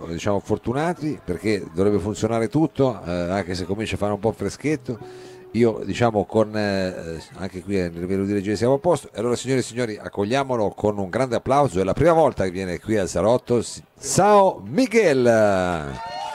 diciamo fortunati perché dovrebbe funzionare tutto, anche se comincia a fare un po' freschetto. Io diciamo con anche qui nel livello di regia siamo a posto. E allora signore e signori accogliamolo con un grande applauso. È la prima volta che viene qui al Salotto. Ciao Miguel!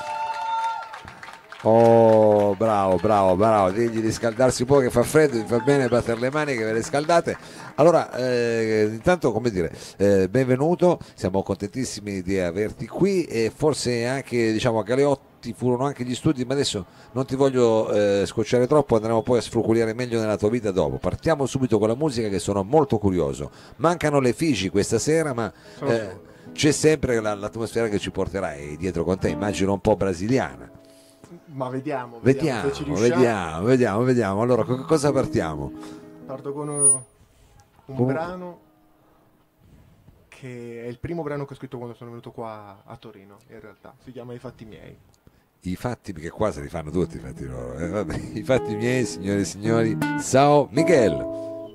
Oh, bravo, bravo, bravo, digli di scaldarsi un po' che fa freddo, mi fa bene battere le mani che ve le scaldate. Allora, intanto, come dire, benvenuto, siamo contentissimi di averti qui e forse anche, diciamo, a Galeotti furono anche gli studi, ma adesso non ti voglio scocciare troppo, andremo poi a sfruculiare meglio nella tua vita dopo. Partiamo subito con la musica che sono molto curioso. Mancano le Figi questa sera, ma Sono solo. c'è sempre l'atmosfera che ci porterai dietro con te, immagino un po' brasiliana. Ma vediamo se ci Vediamo, riusciamo. vediamo, vediamo, vediamo. Allora, con che cosa partiamo? Parto con un Con- brano che è il primo brano che ho scritto quando sono venuto qua a Torino, in realtà. Si chiama I fatti miei. I fatti, perché qua se li fanno tutti i fatti loro. Vabbè, i fatti miei, signore e signori. Ciao Miguel.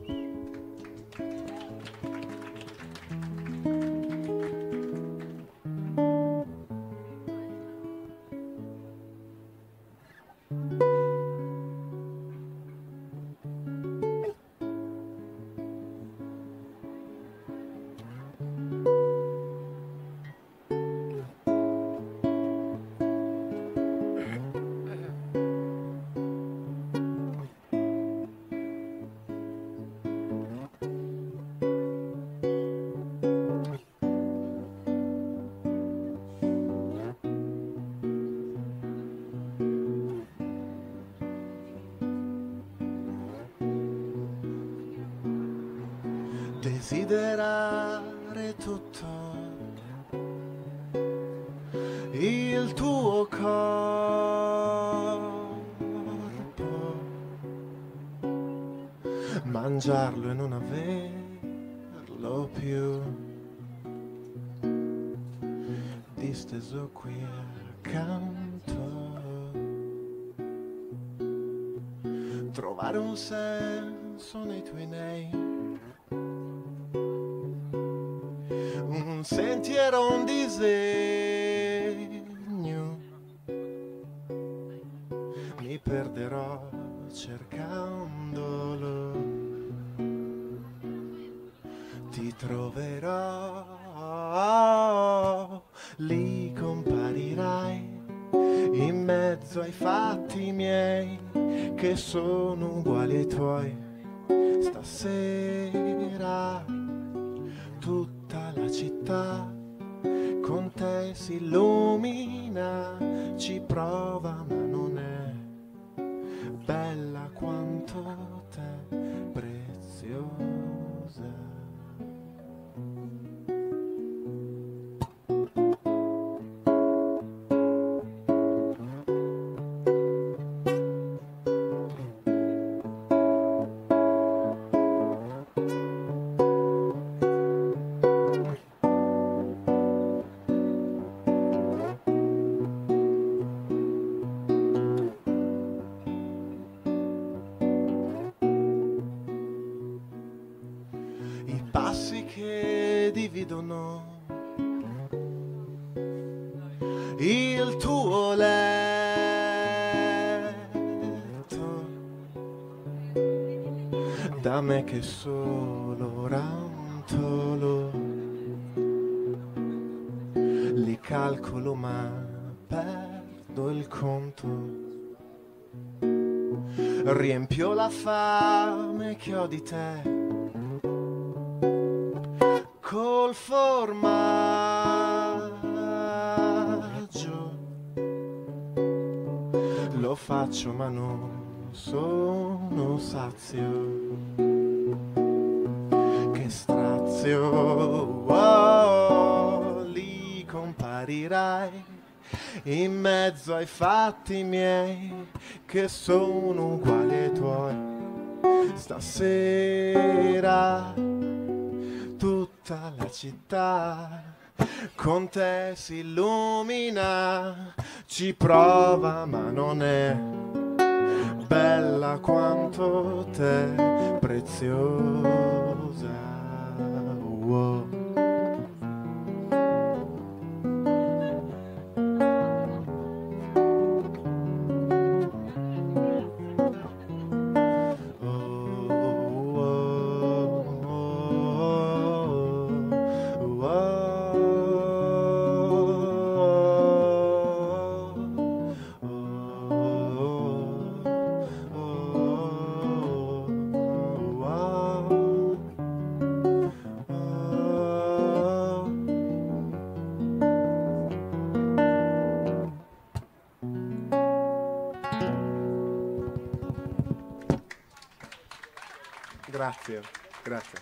Desiderare tutto il tuo corpo, mangiarlo e non averlo più, disteso qui accanto, trovare un senso nei tuoi nei. Un sentiero, un disegno, mi perderò cercandolo, ti troverò, lì comparirai in mezzo ai fatti miei che sono uguali ai tuoi. Stasera tutta la città con te si illumina, ci prova ma non è bella quanto te, preziosa. I passi che dividono il tuo letto da me che solo rantolo, li calcolo ma perdo il conto, riempio la fame che ho di te col formaggio, lo faccio ma non sono sazio, che strazio, oh, lì comparirai in mezzo ai fatti miei che sono uguali ai tuoi. Stasera tutta la città con te si illumina, ci prova ma non è bella quanto te, preziosa. Wow. Grazie, grazie.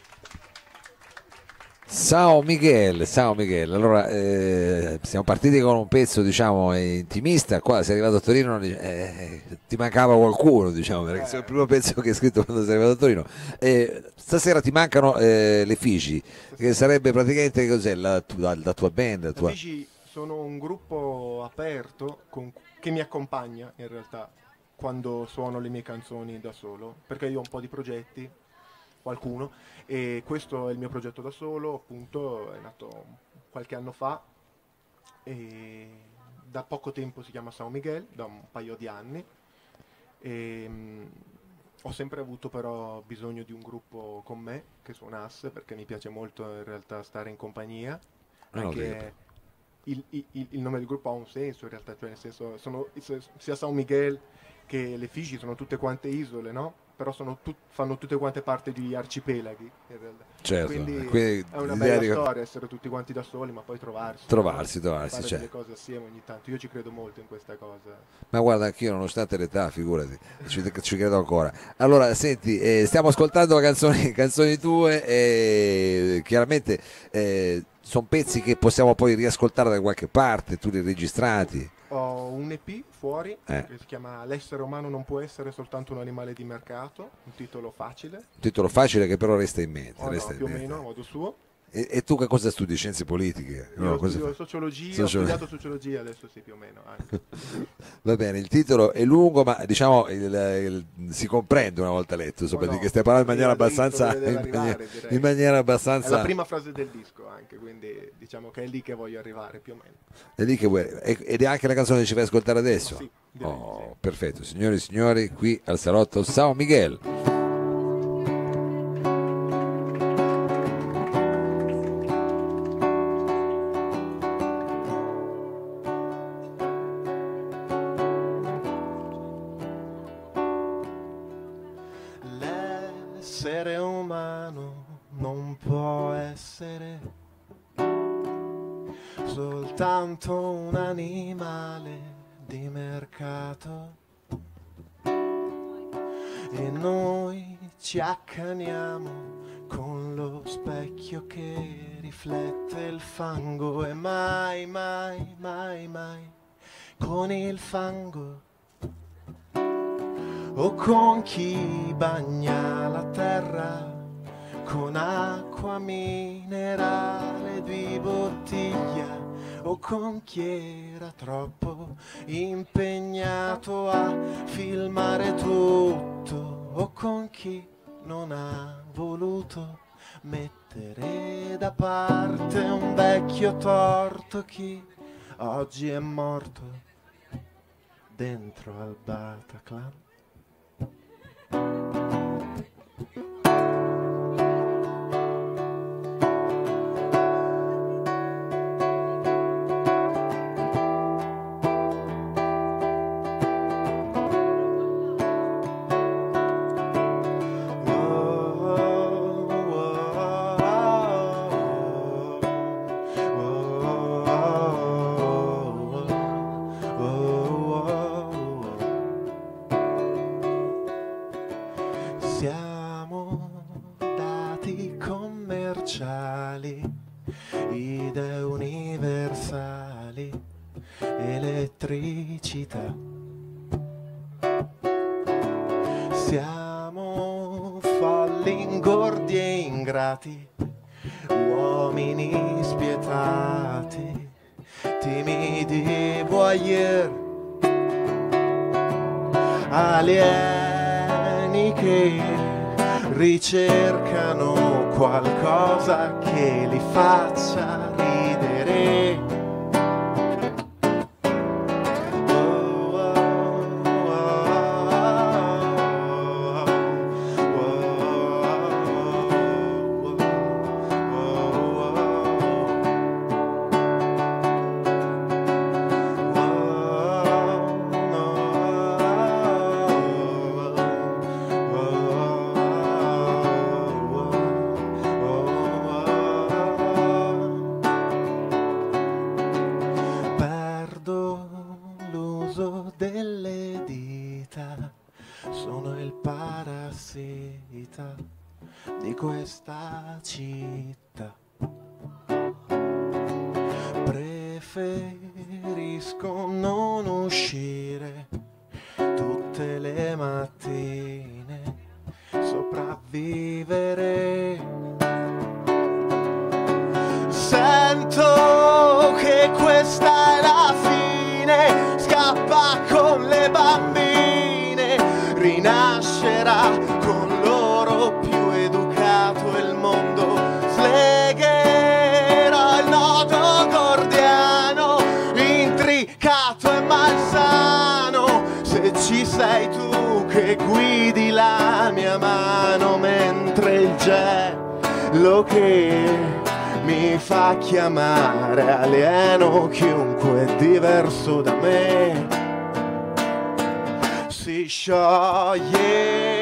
Ciao Miguel, ciao Miguel. Allora, siamo partiti con un pezzo, diciamo, intimista. Qua sei arrivato a Torino, ti mancava qualcuno, diciamo, perché è il primo pezzo che hai scritto quando sei arrivato a Torino. Stasera ti mancano le Figi, che sarebbe praticamente cos'è la tua band? La tua... Amici, sono un gruppo aperto che mi accompagna in realtà quando suono le mie canzoni da solo, perché io ho un po' di progetti, qualcuno, e questo è il mio progetto da solo, appunto, è nato qualche anno fa e da poco tempo si chiama San Miguel, da un paio di anni. E, ho sempre avuto però bisogno di un gruppo con me che suonasse perché mi piace molto in realtà stare in compagnia, No, no, anche il nome del gruppo ha un senso in realtà, cioè nel senso sia San Miguel che le Figi sono tutte quante isole, no? Però fanno tutte quante parte di arcipelaghi in realtà. certo, Quindi è una l'idea bella di storia essere tutti quanti da soli, ma poi trovarsi, fare cioè. delle cose assieme ogni tanto. Io ci credo molto in questa cosa. Ma guarda, anch'io, nonostante l'età, figurati, ci credo ancora. Allora, senti, stiamo ascoltando canzoni tue e chiaramente sono pezzi che possiamo poi riascoltare da qualche parte, tu li hai registrati. Ho un EP fuori Eh. che si chiama L'essere umano non può essere soltanto un animale di mercato, un titolo facile, Un titolo facile che però resta in mente. o no, Resta in più o mente. meno a modo suo. E tu che cosa studi? Scienze politiche? No, Io cosa studio fai? sociologia, ho studiato sociologia, adesso sì, più o meno anche. Va bene, il titolo è lungo, ma diciamo si comprende una volta letto, insomma, No, di che stai parlando in maniera io dritto abbastanza, dove deve arrivare, direi. in maniera È abbastanza. la prima frase del disco anche, quindi diciamo che è lì che voglio arrivare più o meno. È lì che vuoi. Ed è anche la canzone che ci fai ascoltare adesso? Ma sì, direi di Oh, perfetto, signori e signori, qui al salotto San Miguel. L'essere umano non può essere soltanto un animale di mercato e noi ci accaniamo con lo specchio che riflette il fango e mai, mai, mai, mai con il fango o con chi bagna la terra con acqua minerale di bottiglia o con chi era troppo impegnato a filmare tutto o con chi non ha voluto mettere da parte un vecchio torto, chi oggi è morto dentro al Bataclan. Siamo dati commerciali, idee universali, elettricità. Siamo folli, ingordi e ingrati, uomini spietati, timidi voyeur, alieni che ricercano qualcosa che li faccia ridere. Perdo l'uso delle dita, sono il parassita di questa città. Preferisco non uscire tutte le mattine, sopravvivere. Sento che questa è la fine, scappa con le bambine, rinascerà con loro più educato il mondo, slegherò il nodo gordiano, intricato e malsano, se ci sei tu che guidi la mia mano, mentre il gelo che mi fa chiamare alieno chiunque è diverso da me si scioglie.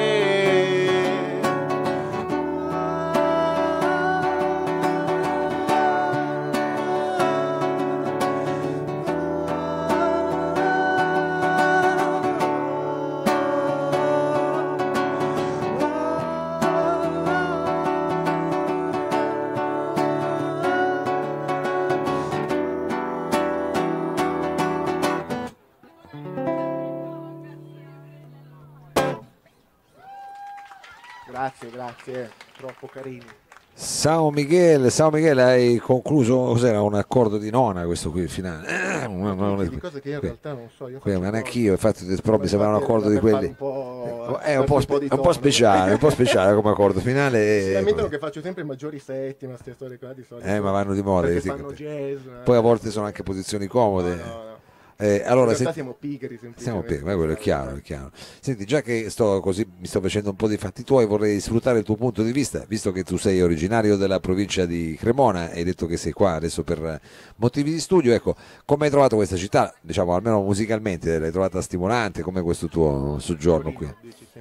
Grazie, troppo carini. Sao Miguel, hai concluso, cos'era, un accordo di nona questo qui, il finale? Di cose che io in realtà non so. Ma neanche io, infatti, però mi sembra un accordo di quelli. È un po' speciale come accordo finale. Si lamentano che faccio sempre maggiori settime, queste storie qua di solito. Ma vanno di moda. Fanno jazz. Poi a volte sono anche posizioni comode. No. Allora, siamo pigri, ma quello è chiaro. Senti, già che mi sto facendo un po' di fatti tuoi, vorrei sfruttare il tuo punto di vista, visto che tu sei originario della provincia di Cremona e hai detto che sei qua adesso per motivi di studio. Ecco, come hai trovato questa città? Diciamo, almeno musicalmente, l'hai trovata stimolante? Com'è questo tuo soggiorno qui?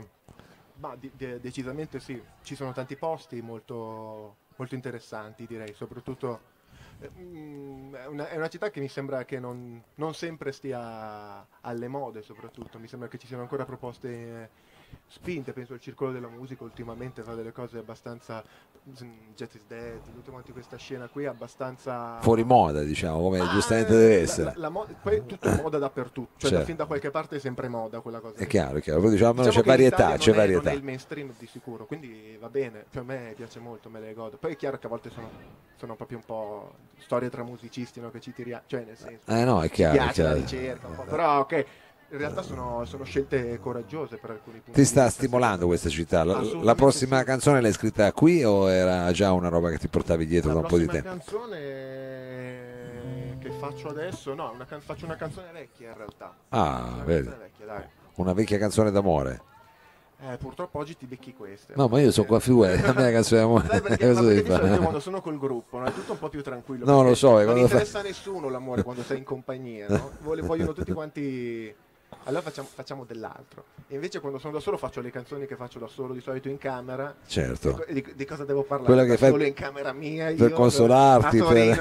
Ma decisamente sì, ci sono tanti posti molto, molto interessanti, direi, soprattutto. È una città che mi sembra che non sempre stia alle mode, soprattutto mi sembra che ci siano ancora proposte spinte. Penso al Circolo della Musica ultimamente fa delle cose abbastanza, Jet is Dead, tutte quanti questa scena qui abbastanza fuori moda, diciamo, come giustamente deve essere. Poi tutto è moda dappertutto, cioè certo. fin da qualche parte è sempre moda quella cosa. È chiaro, poi diciamo c'è che varietà, non è il mainstream di sicuro, quindi va bene, cioè a me piace molto, me le godo. Poi è chiaro che a volte sono proprio un po' storie tra musicisti, no, che ci tiriamo, cioè nel senso no, è chiaro, piace la ricerca un po', però ok, in realtà sono scelte coraggiose per alcuni punti. Ti sta stimolando questa città? La prossima canzone l'hai scritta qui o era già una roba che ti portavi dietro da un po' di tempo? La canzone che faccio adesso, no, faccio una canzone vecchia in realtà. Vedi. Una vecchia canzone d'amore. Purtroppo oggi ti becchi queste. No, ma io sono qua figurati, a me la canzone d'amore. Perché di solito quando sono col gruppo, no, è tutto un po' più tranquillo. No, lo so. Non interessa a nessuno l'amore quando sei in compagnia, no? Vogliono tutti quanti. Allora facciamo dell'altro. E invece quando sono da solo faccio le canzoni che faccio da solo di solito in camera. Certo. Di cosa devo parlare? Quella che fai solo in camera mia. Per consolarti.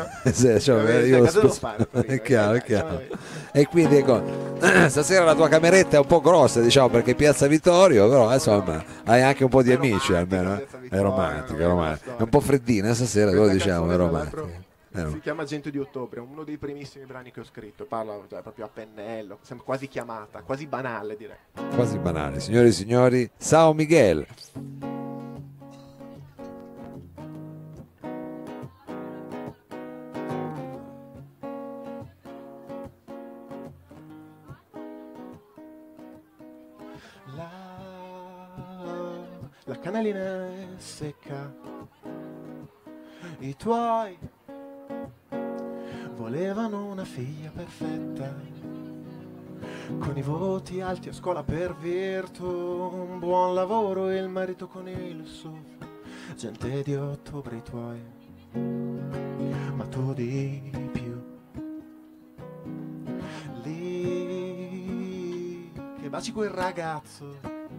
È chiaro. E quindi ecco, stasera la tua cameretta è un po' grossa, diciamo, perché Piazza Vittorio, però insomma hai anche un po' di amici almeno. È romantica. È un po' freddina stasera, lo diciamo, è romantica. Si chiama Gente di Ottobre, uno dei primissimi brani che ho scritto, parla proprio a pennello, sembra quasi chiamata, quasi banale direi. Quasi banale, signore e signori, Sao Miguel. La canalina è secca, i tuoi volevano una figlia perfetta, con i voti alti a scuola per virtù, un buon lavoro e il marito con il SUV, gente di ottobre i tuoi, ma tu di più. Lì che baci quel ragazzo,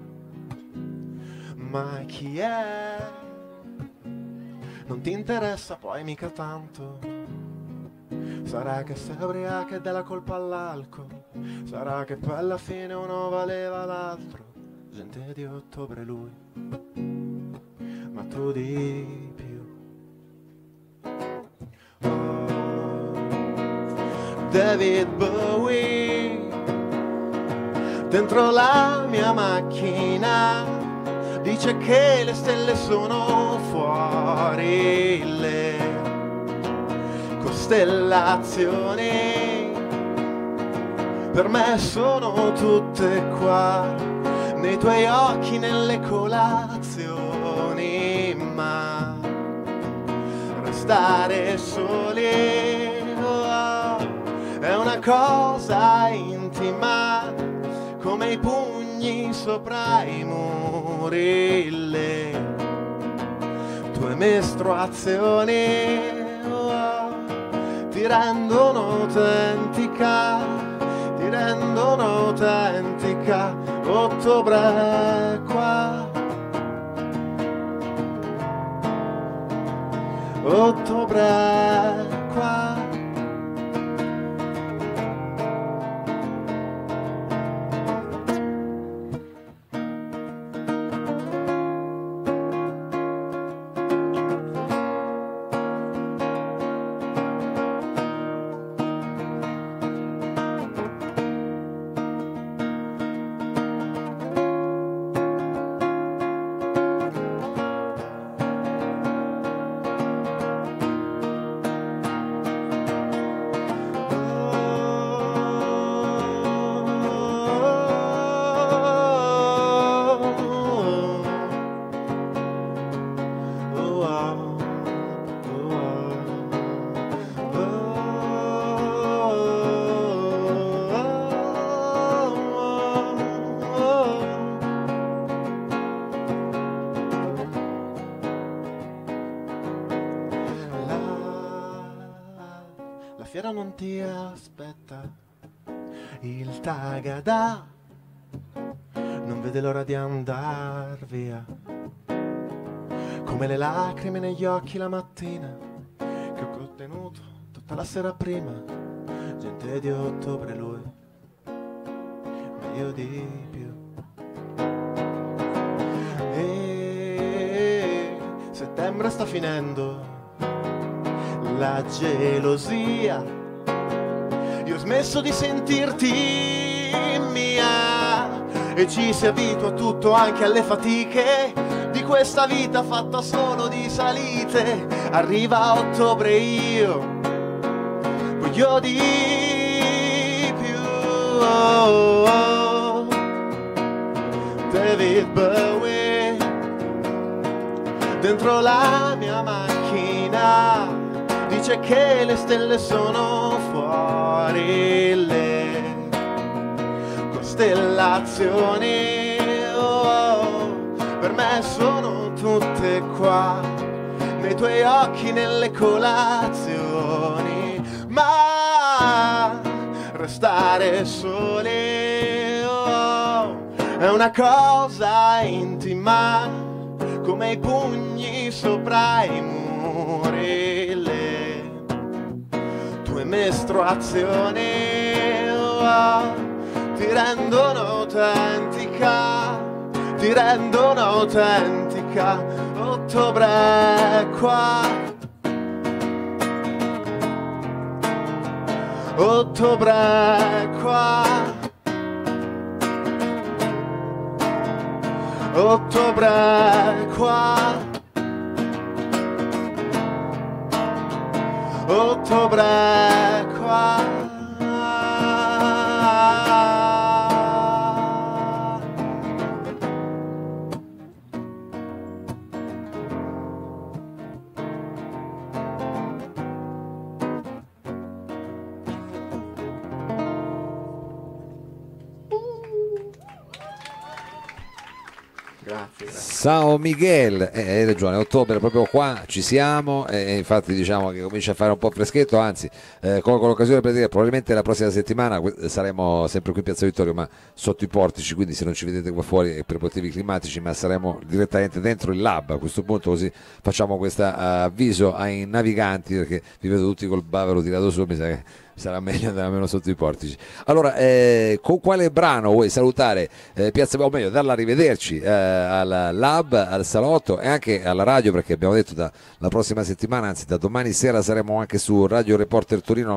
ma chi è? Non ti interessa poi mica tanto. Sarà che sei ubriaca e dà la colpa all'alcol, sarà che poi alla fine uno valeva l'altro, gente di ottobre lui. ma tu di più. Oh, David Bowie, dentro la mia macchina, dice che le stelle sono fuori, le costellazioni per me sono tutte qua, nei tuoi occhi, nelle colazioni, ma restare soli è una cosa intima, come i pugni sopra i muri, le tue mestruazioni ti rendono autentica, ti rendono autentica. Ottobre qua, ottobre qua. La fiera non ti aspetta, il Tagada non vede l'ora di andar via, come le lacrime negli occhi la mattina che ho contenuto tutta la sera prima. Gente di ottobre lui, ma io di più. E settembre sta finendo, la gelosia, io ho smesso di sentirti mia, e ci si abitua a tutto, anche alle fatiche di questa vita fatta solo di salite. Arriva ottobre, io voglio di più. Oh, oh. David Bowie, dentro la mia macchina, dice che le stelle sono fuori, le costellazioni per me sono tutte qua, nei tuoi occhi, nelle colazioni, ma restare soli è una cosa intima, come i pugni sopra i muri, le tue mestruazioni ti rendono autentica, ti rendono autentica. Ottobre qua, ottobre qua, ottobre qua, ottobre qua. Grazie. Sao Miguel, hai ragione, ottobre proprio qua ci siamo, e infatti diciamo che comincia a fare un po' freschetto, anzi colgo l'occasione per dire che probabilmente la prossima settimana saremo sempre qui in Piazza Vittorio, ma sotto i portici, quindi se non ci vedete qua fuori è per motivi climatici, ma saremo direttamente dentro il lab a questo punto, così facciamo questo avviso ai naviganti, perché vi vedo tutti col bavero tirato su, mi sa che sarà meglio andare meno sotto i portici. Allora, con quale brano vuoi salutare Piazza, o meglio, darla arrivederci al Lab, al Salotto e anche alla radio, perché abbiamo detto la prossima settimana, anzi da domani sera saremo anche su Radio Reporter Torino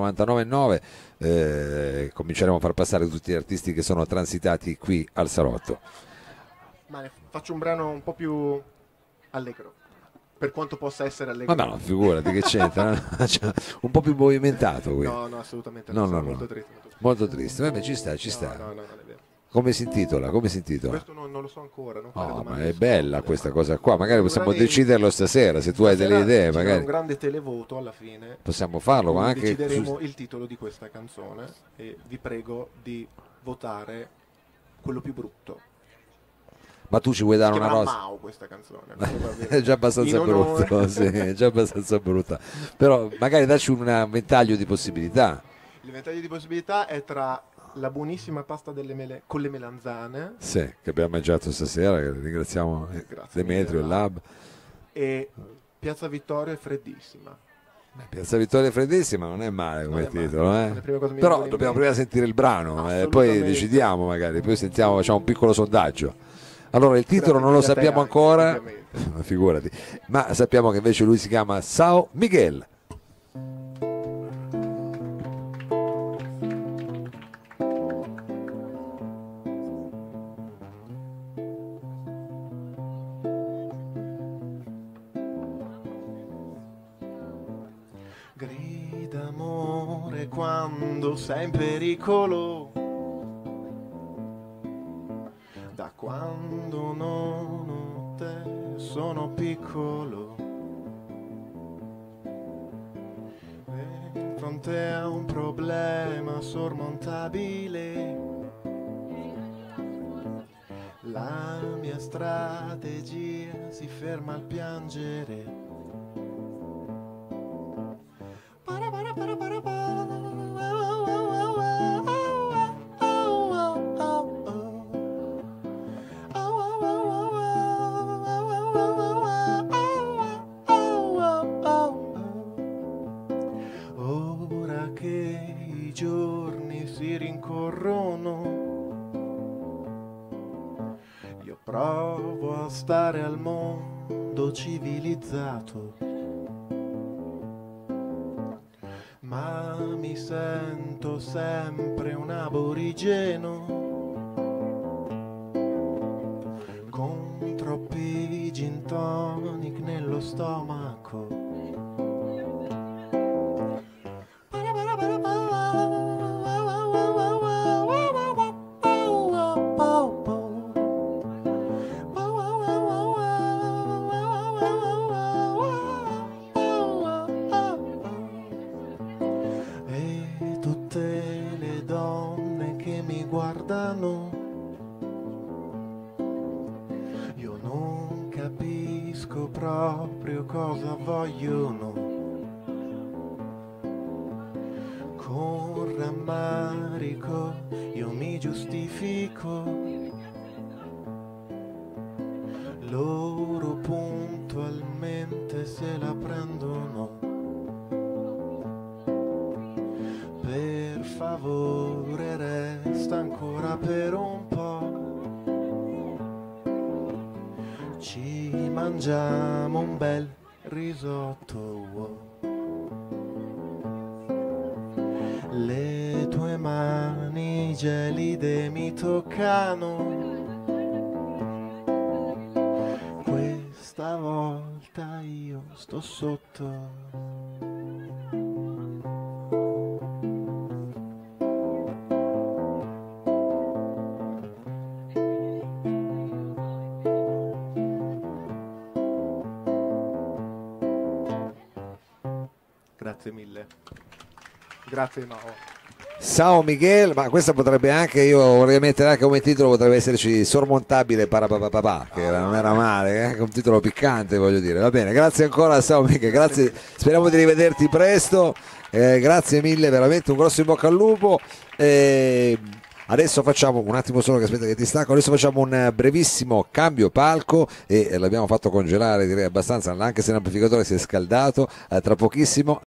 99.9, cominceremo a far passare tutti gli artisti che sono transitati qui al Salotto. Ma faccio un brano un po' più allegro, per quanto possa essere allegro. Ma no, figurati che c'entra, un po' più movimentato qui. No, assolutamente no, sono molto triste. Molto triste, vabbè, ci sta. No, non è vero. Come si intitola? Questo non lo so ancora. Ma è bella questa cosa qua, magari possiamo deciderlo stasera, se tu hai delle idee. Magari un grande televoto alla fine. Possiamo farlo, ma anche decideremo il titolo di questa canzone e vi prego di votare quello più brutto. Ma tu ci vuoi dare una rosa? Mao questa canzone. È già abbastanza brutto, sì, è già abbastanza brutta. Però magari dacci un ventaglio di possibilità. Il ventaglio di possibilità è tra la buonissima pasta con le melanzane. Sì, che abbiamo mangiato stasera, che ringraziamo Demetrio e Lab. E Piazza Vittorio è freddissima. Piazza Vittoria è freddissima, non è male come titolo, però dobbiamo prima sentire il brano, poi decidiamo magari, poi sentiamo, facciamo un piccolo sondaggio. Allora il titolo non lo sappiamo ancora, figurati, ma sappiamo che invece lui si chiama São Miguel. Grida amore quando sei in pericolo, da quando non ho te sono piccolo, e di fronte a un problema sormontabile la mia strategia si ferma al piangere. Ora che i giorni si rincorrono, io provo a stare al mondo civilizzato, ma mi sento sempre un aborigeno con troppi gin tonic nello stomaco. Io non capisco proprio cosa vogliono, con rammarico io mi giustifico, loro puntualmente se la prendono. Per favore resta ancora per un po', ci mangiamo un bel risotto. Le tue mani gelide mi toccano, questa volta io sto sotto. Grazie mille. Grazie Mao. São Miguel, ma questa potrebbe anche, io vorrei mettere anche come titolo, potrebbe esserci Sormontabile Parapapapà, che non era male, è anche un titolo piccante, voglio dire. Va bene, grazie ancora São Miguel, grazie, speriamo di rivederti presto, grazie mille, veramente un grosso in bocca al lupo. Adesso facciamo un attimo solo, che aspetta che ti stacco, adesso facciamo un brevissimo cambio palco e l'abbiamo fatto congelare direi abbastanza, anche se l'amplificatore si è scaldato. Tra pochissimo